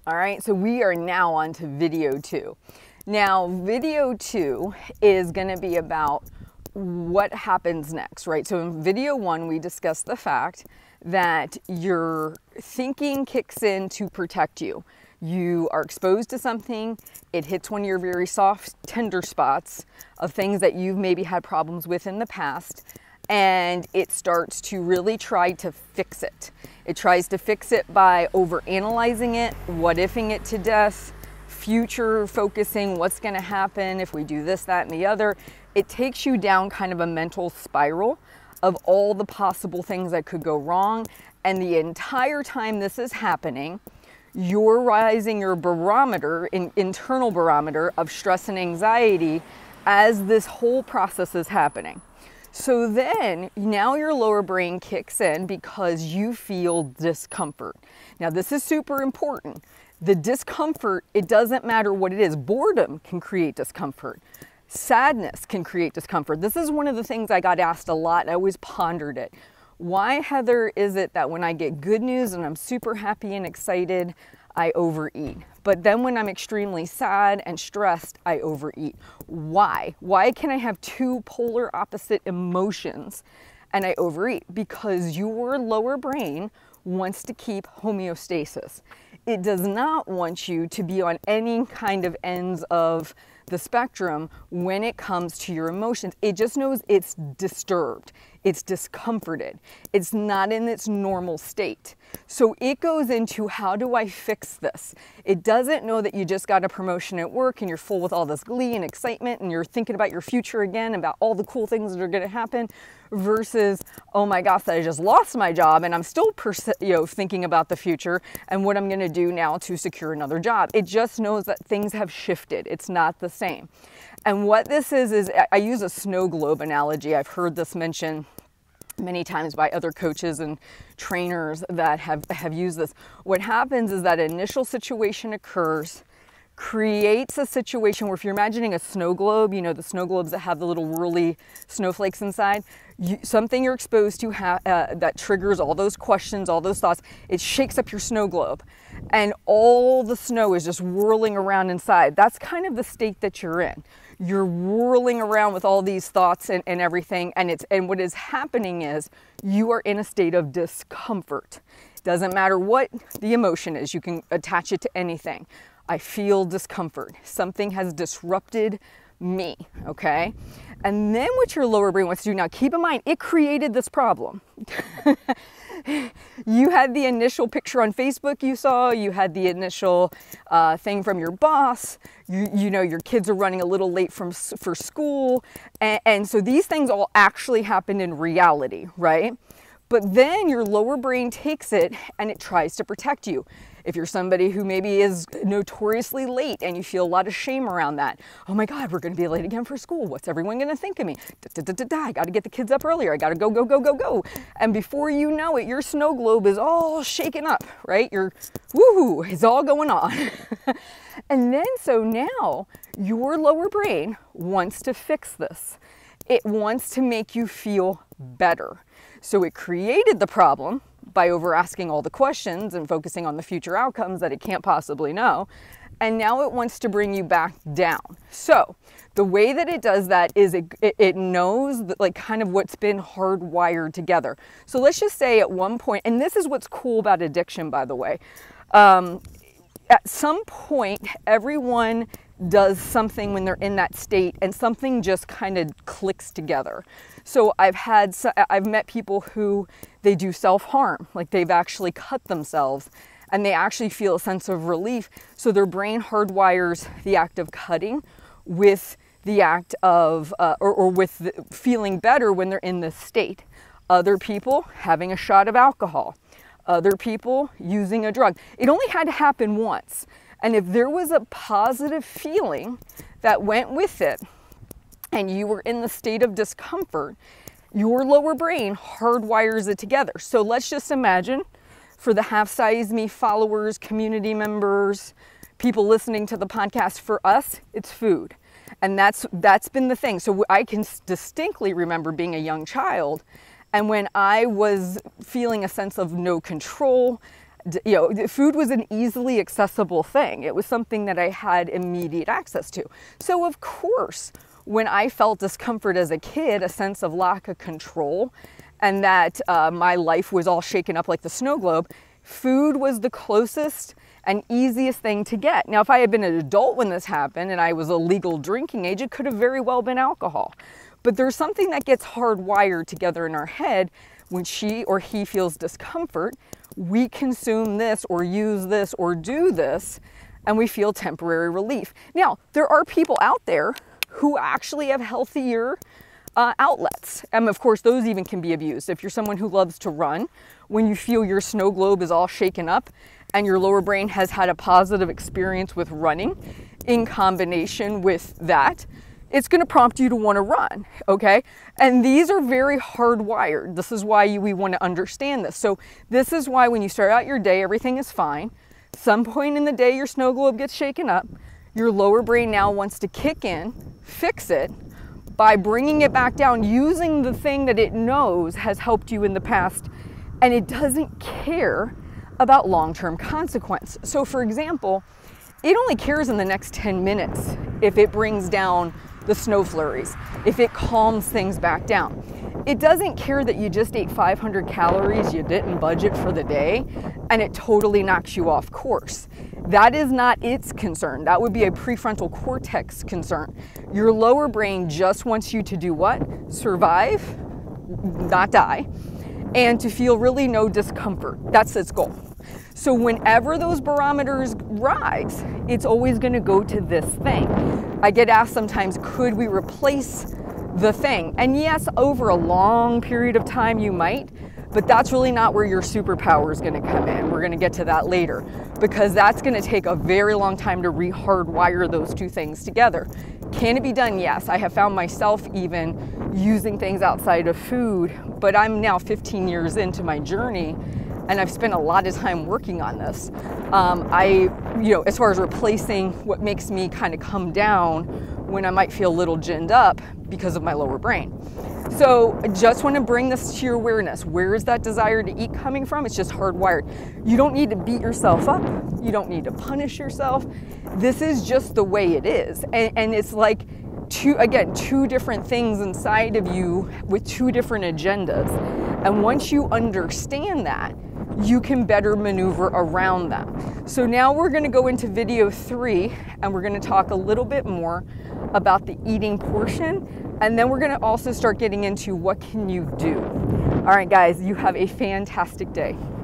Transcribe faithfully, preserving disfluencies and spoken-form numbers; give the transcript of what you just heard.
All right, so we are now on to video two. Now, video two is going to be about what happens next, right? So in video one, we discussed the fact that your thinking kicks in to protect you. You are exposed to something, it hits one of your very soft, tender spots of things that you've maybe had problems with in the past, and it starts to really try to fix it. It tries to fix it by overanalyzing it, what-ifing it to death, future focusing, what's gonna happen if we do this, that, and the other. It takes you down kind of a mental spiral of all the possible things that could go wrong. And the entire time this is happening, you're rising your barometer, in, internal barometer of stress and anxiety as this whole process is happening. So then now your lower brain kicks in because you feel discomfort. Now this is super important. The discomfort, it doesn't matter what it is. Boredom can create discomfort. Sadness can create discomfort. This is one of the things I got asked a lot, and I always pondered it. Why, Heather, is it that when I get good news and I'm super happy and excited, I overeat? But then when I'm extremely sad and stressed, I overeat. Why? Why can I have two polar opposite emotions and I overeat? Because your lower brain wants to keep homeostasis. It does not want you to be on any kind of ends of the spectrum when it comes to your emotions. It just knows it's disturbed. It's discomforted. It's not in its normal state. So it goes into, how do I fix this? It doesn't know that you just got a promotion at work and you're full with all this glee and excitement and you're thinking about your future again, about all the cool things that are going to happen, versus, oh my gosh, I just lost my job and I'm still you know, thinking about the future and what I'm going to do now to secure another job. It just knows that things have shifted. It's not the same. And what this is, is I use a snow globe analogy. I've heard this mentioned many times by other coaches and trainers that have, have used this. What happens is that initial situation occurs, creates a situation where, if you're imagining a snow globe, you know, the snow globes that have the little whirly snowflakes inside, you, something you're exposed to ha uh, that triggers all those questions, all those thoughts, it shakes up your snow globe and all the snow is just whirling around inside. That's kind of the state that you're in. You're whirling around with all these thoughts and, and everything, and it's and what is happening is you are in a state of discomfort. Doesn't matter what the emotion is, you can attach it to anything. I feel discomfort. Something has disrupted me, okay? And then what your lower brain wants to do, now keep in mind, it created this problem. You had the initial picture on Facebook you saw, you had the initial uh, thing from your boss, you, you know, your kids are running a little late from, for school, and, and so these things all actually happened in reality, right? But then your lower brain takes it and it tries to protect you. If you're somebody who maybe is notoriously late and you feel a lot of shame around that, oh my God, we're going to be late again for school. What's everyone going to think of me? Da, da, da, da, da. I got to get the kids up earlier. I got to go, go, go, go, go. And before you know it, your snow globe is all shaken up, right? You're, woo, it's all going on. And then, so now your lower brain wants to fix this. It wants to make you feel better. So it created the problem by over asking all the questions and focusing on the future outcomes that it can't possibly know. And now it wants to bring you back down. So the way that it does that is it, it, it knows that, like, kind of what's been hardwired together. So let's just say at one point, and this is what's cool about addiction, by the way, um, at some point, everyone does something when they're in that state and something just kind of clicks together. So I've had, I've met people who they do self-harm, like they've actually cut themselves and they actually feel a sense of relief. So their brain hardwires the act of cutting with the act of, uh, or, or with the feeling better when they're in this state. Other people having a shot of alcohol. Other people using a drug. It only had to happen once. And if there was a positive feeling that went with it and you were in the state of discomfort, your lower brain hardwires it together. So let's just imagine, for the Half Size Me followers, community members, people listening to the podcast, for us, it's food. And that's, that's been the thing. So I can distinctly remember being a young child, and when I was feeling a sense of no control, you know, food was an easily accessible thing. It was something that I had immediate access to. So of course, when I felt discomfort as a kid, a sense of lack of control, and that uh, my life was all shaken up like the snow globe, food was the closest and easiest thing to get. Now, if I had been an adult when this happened and I was a legal drinking age, it could have very well been alcohol. But there's something that gets hardwired together in our head. When she or he feels discomfort, we consume this or use this or do this, and we feel temporary relief. Now, there are people out there who actually have healthier uh, outlets. And of course, those even can be abused. If you're someone who loves to run, when you feel your snow globe is all shaken up and your lower brain has had a positive experience with running in combination with that, it's going to prompt you to want to run, okay? And these are very hardwired. This is why you, we want to understand this. So this is why when you start out your day, everything is fine. Some point in the day, your snow globe gets shaken up. Your lower brain now wants to kick in, fix it, by bringing it back down, using the thing that it knows has helped you in the past, and it doesn't care about long-term consequence. So for example, it only cares in the next ten minutes if it brings down the snow flurries, if it calms things back down. It doesn't care that you just ate five hundred calories, you didn't budget for the day, and it totally knocks you off course. That is not its concern. That would be a prefrontal cortex concern. Your lower brain just wants you to do what? Survive, not die, and to feel really no discomfort. That's its goal. So whenever those barometers rise, it's always going to go to this thing. I get asked sometimes, could we replace the thing? And yes, over a long period of time you might, but that's really not where your superpower is going to come in. We're going to get to that later, because that's going to take a very long time to re-hardwire those two things together. Can it be done? Yes. I have found myself even using things outside of food, but I'm now fifteen years into my journey, and I've spent a lot of time working on this. Um, I, you know, as far as replacing what makes me kind of come down when I might feel a little ginned up because of my lower brain. So I just want to bring this to your awareness. Where is that desire to eat coming from? It's just hardwired. You don't need to beat yourself up. You don't need to punish yourself. This is just the way it is. And, and it's like two, again, two different things inside of you with two different agendas. And once you understand that, you can better maneuver around them. So now we're going to go into video three, and we're going to talk a little bit more about the eating portion. And then we're going to also start getting into what can you do. All right, guys, you have a fantastic day.